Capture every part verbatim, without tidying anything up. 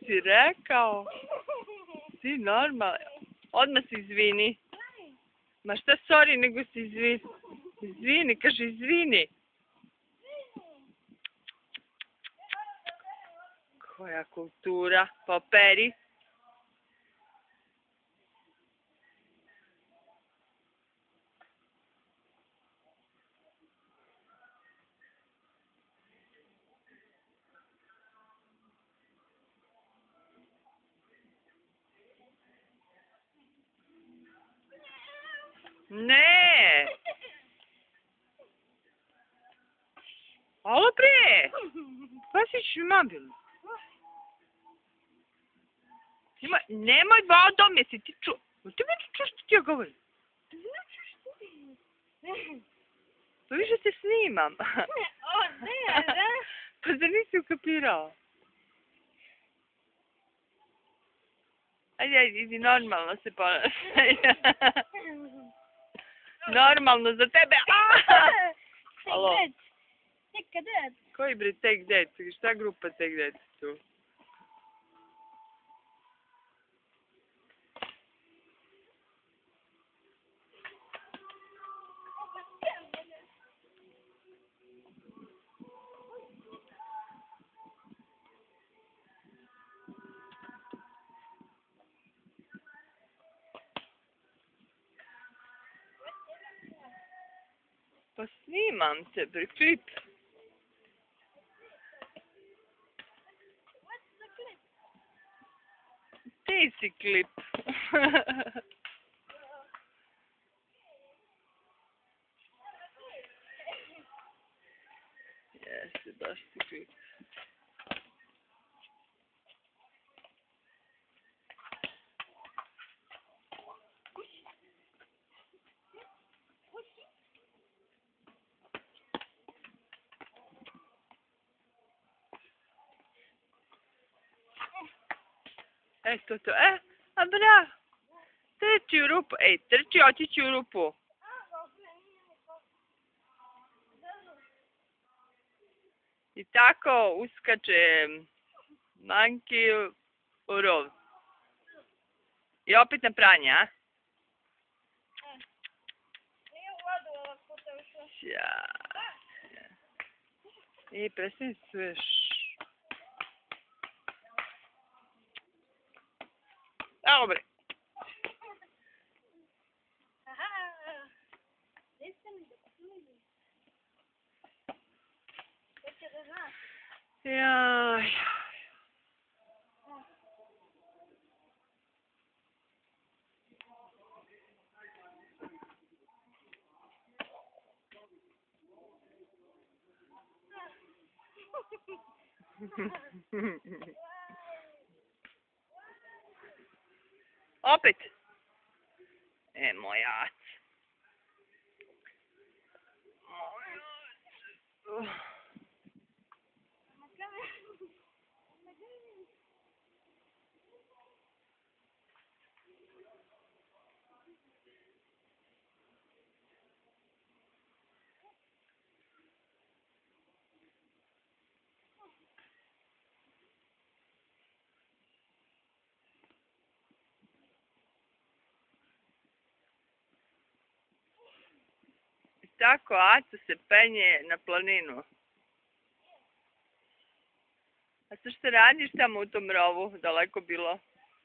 si rekao? Ti normalno. Odmah se izvini. Ma šta sorry, nego se izvini. Izvini, kaže izvini. Koja kultura. Pa operi. Ne! Alo bre! Pasić mobil. Ima, nemoj vodom, jesi ti ču... Ti mi čuš što ti ja govorim? Pa više se snimam. O, ne, da? Pa da nisi ukapirao? Ajde, ajde, idi, normalno se ponašaj. Normalno za tebe. Alo. Tek dead. Koji bre Take That? Šta grupa Take That tu? Pa snimam se bre, klip. Ti si klip. Jeste, baš si klip. E, to to, e, a bra, trči u rupu, ej, trči, otići u rupu. I tako uskače monkey u rov. I opet na pranje, a? Ja. I prestani sve. Evo bre. Jaj. Opet. E, moj otac. Moj otac. Tako Aca se penje na planinu. A sad što radiš tamo u tom rovu, daleko bilo?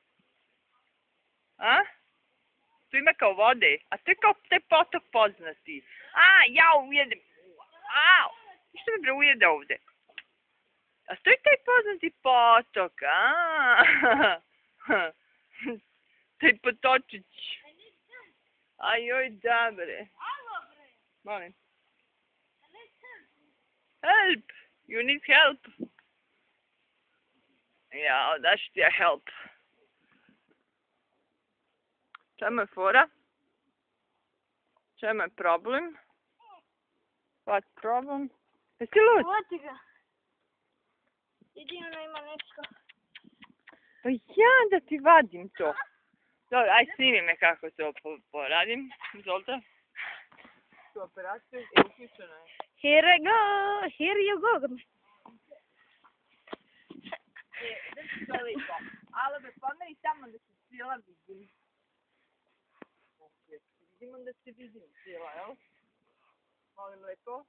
A? Tu ima kao vode, a to je kao taj potok poznati. A, ja ujedem. A, što mi bre ujede ovde? A to je taj poznati potok, a? Taj potočić. Ajoj, da bre. Molim. Help! You need help. Ja, daš ti ja help. Čemu je fora? Čemu je problem? What problem? Jesi lud? Uvati ga. Jedino ima nešto. Pa ja da ti vadim to. Dobro, aj snimi me kako to poradim. Izvolite. Tu operaciju i uključeno je. Here I go, here you go. This is really fun. i tamo da se cijela vidim. Znači, vidimo da se vidim cijela, jel? Molim lepo.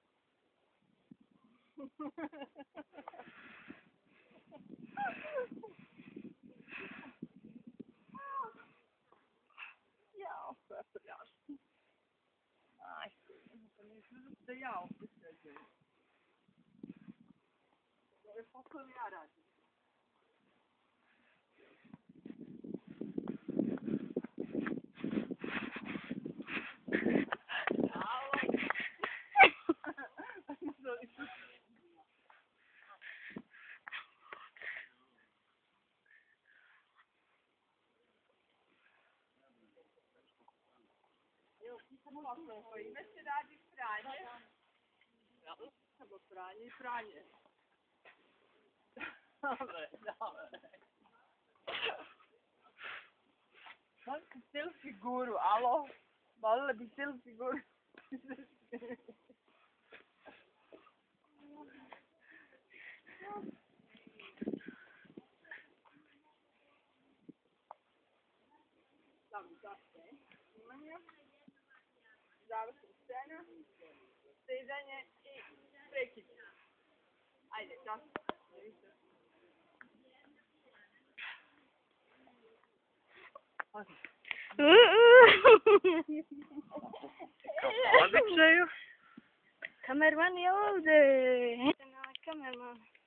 Jao, koja prljavština. Aj, to ne izgleda da ja opet sređujem. Ove poslove ja radim. Ime se radi pranje. Samo pranje i pranje. Dobre, dobre. Molim ti cijelu figuru, alo? Molila bih cijelu figuru. Samo zašte. Snimanje. Završna scena. Stezanje i prekid. Ajde, čas. Običaju. Kamerman je ovdje. Kamerman.